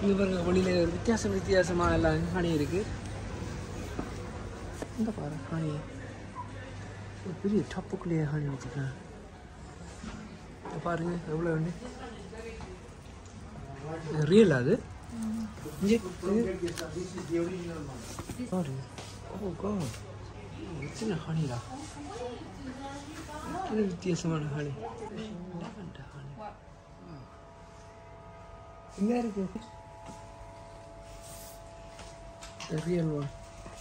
இங்கே பாருங்க வெளியில் வித்தியாசமாக எல்லாம் ஹனி இருக்குது. இந்த பாரு ஹனி ஒரு பெரிய டப்புக்குள்ளேயே ஹனி வச்சுருக்கேன். பாருங்க எவ்வளோ உண்டு ரியல் அது பாருங்க. ஓ காட் சின்ன ஹனிடா வித்தியாசமான ஹனி இங்கே இருக்கு real one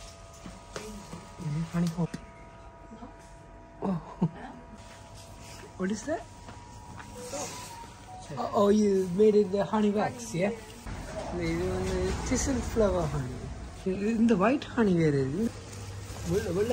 honey hole. Oh, what is that? Oh, you made it the honey wax, yeah? Thistle flower honey. In the white honey, where is it? Well,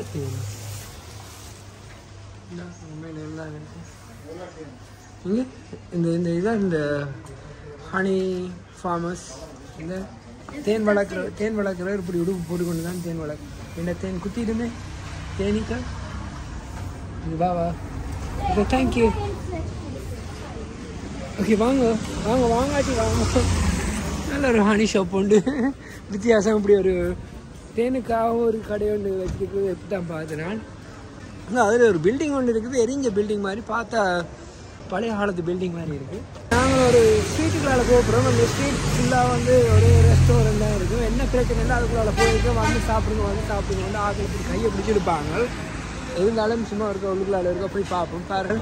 in the honey farmers, in the தேன் வளர்க்குறவர் இப்படி உடுப்பு போட்டுக்கொண்டு தான் தேன் வளர்க்கு. என்ன தேன் குத்திடுமே தேனீக்கள். வா வா ஓகே தேங்க்யூ. ஓகே வாங்காட்டி வாங்க. நல்ல ஒரு ஹனி ஷாப் உண்டு. வித்தியாசம் இப்படி ஒரு தேனுக்காக ஒரு கடை ஒன்று வச்சுருக்கு. எப்படி தான் பார்த்தேன் நான். அதில் ஒரு பில்டிங் ஒன்று இருக்குது. எரிஞ்ச பில்டிங் மாதிரி பார்த்தா பழைய காலத்து பில்டிங் மாதிரி இருக்குது. நாங்கள் ஒரு ஸ்ட்ரீட்டுக்குள்ளால போகிறோம். அந்த ஸ்ட்ரீட் ஃபுல்லாக வந்து ஒரே ரெஸ்டாரண்ட் தான் இருக்கும். என்ன பிரச்சனை இல்லை அதுக்குள்ளால போயிருக்க வந்து சாப்பிடுங்க வந்து ஆக்கள் இப்படி கையை பிடிச்சிருப்பாங்க. இருந்தாலும் சும்மா இருக்க உள்ளுக்குள்ளால இருக்க போய் பார்ப்போம். பாருங்கள்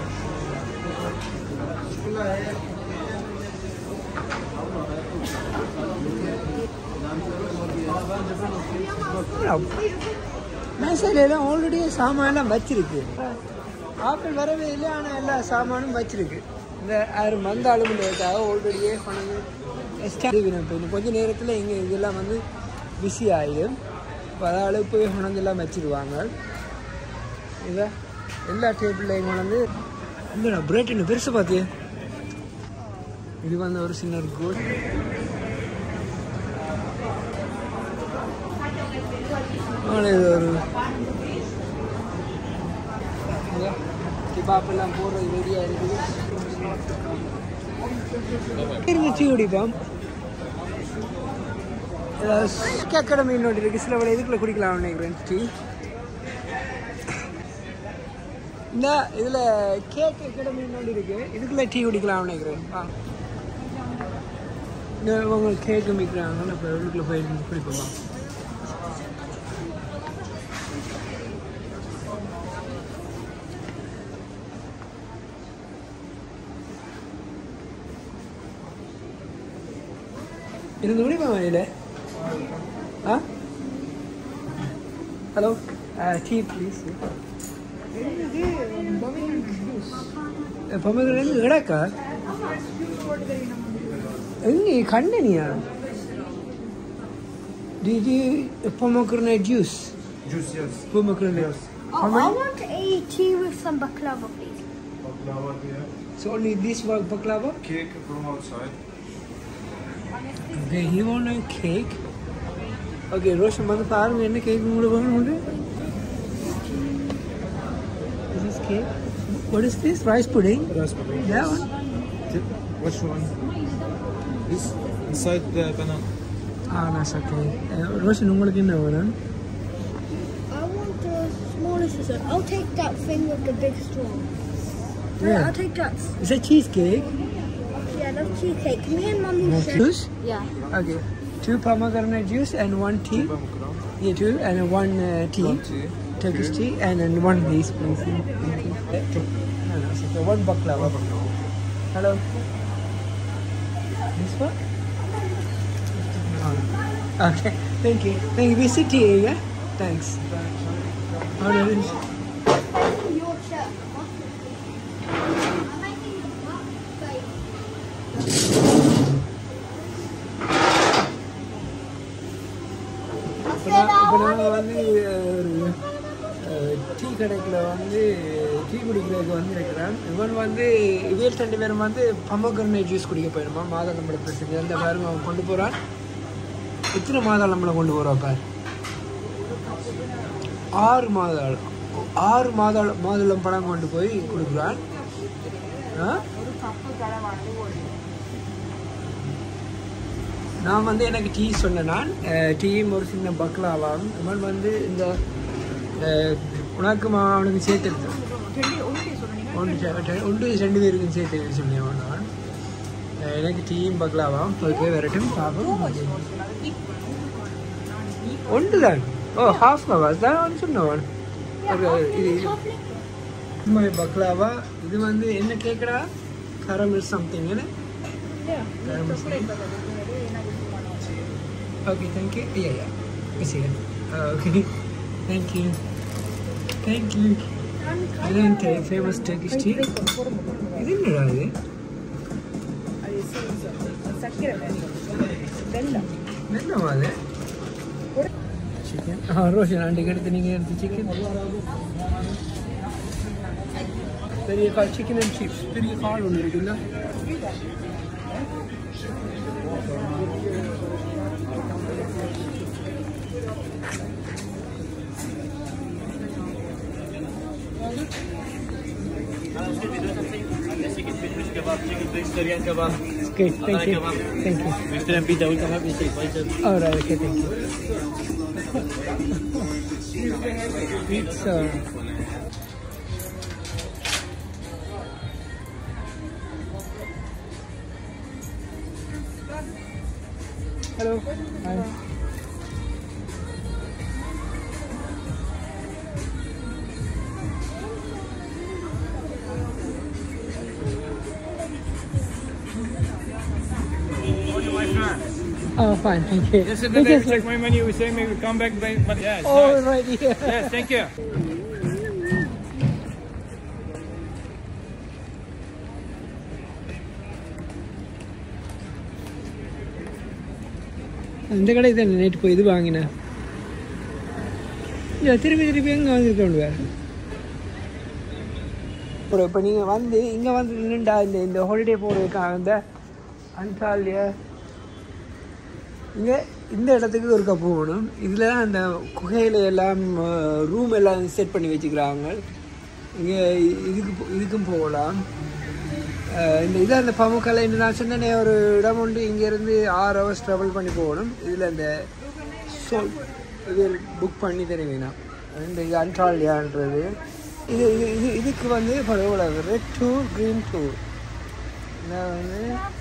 மேசையிலாம் ஆல்ரெடி சாமான்லாம் வச்சிருக்கு. ஆக்கள் வரவே இல்லை, ஆனால் எல்லா சாமானும் வச்சிருக்கு. இந்த யாரும் வந்தாலும் ஆல்ரெடியே கொண்டு இப்போ இன்னும் கொஞ்சம் நேரத்தில் இங்கே இதெல்லாம் வந்து பிஸி ஆகிடும். இப்போ அதால் போய் கொண்டெல்லாம் வச்சுருவாங்க. இதை எல்லா டேபிள்லையும் கொண்டு இந்த பிரெட் இன்னும் பெருசு பார்த்தியே. இது வந்து ஒரு சின்ன கோட். இது ஒரு கிபாப்பெல்லாம் போடுறது ரெடியாக இருக்குது. டீ குடிப்போம். அகாடமி இன்னொன்று இருக்குது. சில விட இதுக்குள்ளே குடிக்கலாம் நினைக்கிறேன் டீ. இந்த இதில் கேக் அகாடமி இன்னொன்று இருக்குது. இதுக்குள்ளே டீ குடிக்கலாம் நினைக்கிறேன். உங்களுக்கு கேக்கு மிக்கிறாங்க. இப்போ இதுக்குள்ளே போய் குடிப்போமா. இருந்து முடியுமா வழியில்? Hello tea please. பொம்மைகள் கிடக்கா எங்கே கண்டனியா? Pomegranate juice. Juice, yes. Pomegranate. Yes. I want a tea with some baklava, please. Baklava, yeah. So only this one baklava? Cake from outside. Okay, he want a cake. Okay, Roshan, mother, பாருங்க என்ன cake உங்களுக்கு வேணும்? Is this cake? What is this? Rice pudding? Rice pudding. That one? Which one? This inside the banana. That's okay. Roshan, உங்களுக்கு என்ன வேணும்? I want the smallest dessert. I'll take that thing with the big straw. Yeah. I'll take that. Is that cheesecake? Yeah, that's cheesecake. Me and Mummy said. Juice? Yeah. Okay. 2 pomegranate juice and 1 tea. 2 pomegranate. Yeah, 2 and 1 tea. 1 tea. Turkish tea and then 1 piece, please. So 1 baklava. Hello. This one? Oh. Okay. Thank you. Thank you. We sit here, yeah? Thanks. Orange. Your shirt. இப்போ நாங்கள் வந்து tea கடைக்கில் வந்து tea குடிக்கிறதுக்கு வந்து இருக்கிறேன். இவன் வந்து இவர் 2 பேரும் வந்து பொமோகிரனேட் ஜூஸ் குடிக்க போயிடுமா. மாதுளம்பழம் பிரச்சனை அந்த பாருங்க அவன் கொண்டு போகிறான். எத்தனை மாதுளம்பழம் கொண்டு போகிறான் பார். 6 மாதுளம்பழம் கொண்டு போய் கொடுக்குறான். நான் வந்து எனக்கு டீ சொன்னேன். நான் டீயும் ஒரு சின்ன பக்லாவாகும். இவன் வந்து இந்த உனக்கு அவனுக்கு சேர்த்து எடுத்தேன். 2 பேருக்கும் சேர்த்து சொன்னேன் நான். எனக்கு டீயும் பக்லாவாகும். ஓகே வரட்டும் பார்ப்போம். ஒன்று தான். ஓ ஹாஃப் கவர் தான் சொன்னவன். இது பக்லாவா. இது வந்து என்ன கேட்குறா? caramel something, isn't it? Yeah. Okay, thank you. Yeah. I see it. Okay. Thank you. I don't take famous Turkish tea. இது என்னடா இது? வெல்லம் அது? சிக்கன். ரோஷன் ஆண்டிக்கு எடுத்து நீங்கள் எடுத்து சிக்கன். பெரிய கால் சிக்கன் அண்ட் சிப்ஸ். பெரிய கால் ஒன்று இருக்குல்ல? Vegetarian kebab. Okay, thank you. Vegetarian pizza will come up in 6 points. All right, okay, thank you. Pizza. Hello. Hi. Oh, fine, thank you. Yesterday we checked my menu. We say maybe come back, but yeah. It's Oh, nice. right here. Yes, thank you. இந்த கடை தான் நேற்று போய் இது வாங்கினேன். இல்லை திருப்பி எங்கே வாங்கியிருக்கோண்டு வேறு. அப்புறம் இப்போ நீங்கள் வந்து இங்கே வந்து நின்றுண்டா இந்த ஹாலிடே போகிறதுக்காக இந்த அன்டாலியா இங்கே இந்த இடத்துக்கு ஒரு கப்பு போகணும். இதில் தான் அந்த குகையில் எல்லாம் ரூம் எல்லாம் செட் பண்ணி வச்சுக்கிறாங்க. இங்கே இதுக்கும் போகலாம். இந்த இது அந்த பமுக்கலை நான் சொன்னேனே ஒரு இடம் உண்டு. இங்கேருந்து 6 hours ட்ராவல் பண்ணி போகணும். இதில் இந்த இது புக் பண்ணி தருவீங்கன்னா இந்த இது அன்டாலியான்றது இதுக்கு வந்து பரவாயில்ல. Red tour, green tour. நான் வந்து